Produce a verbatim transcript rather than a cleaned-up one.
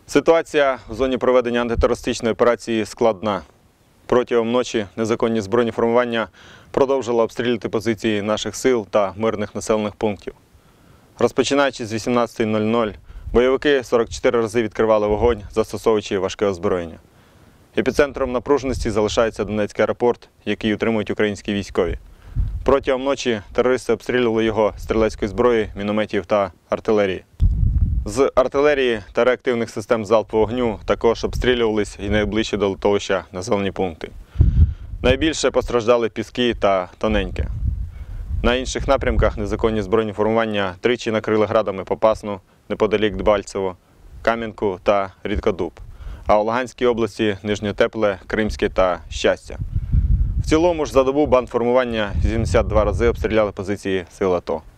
Ситуація в зоні проведення антитерористичної операції складна. Протягом ночі незаконні збройні формування продовжили обстрілювати позиції наших сил та мирних населених пунктів. Розпочинаючи з вісімнадцятої нуль нуль, бойовики сорок чотири рази відкривали вогонь, застосовуючи важке озброєння. Епіцентром напруженості залишається Донецький аеропорт, який утримують українські військові. Протягом ночі терористи обстрілювали його стрілецької зброї, мінометів та артилерії. З артилерії та реактивних систем залпового вогню також обстрілювались і найближчі до литовища населені пункти. Найбільше постраждали Піски та Тоненьке. На інших напрямках незаконні збройні формування тричі накрили градами Попасну, неподалік Дебальцево, Кам'янку та Рідкодуб, а у Луганській області Нижньотепле, Кримське та Щастя. В цілому ж за добу бандформування вісімдесят два рази обстріляли позиції сил АТО.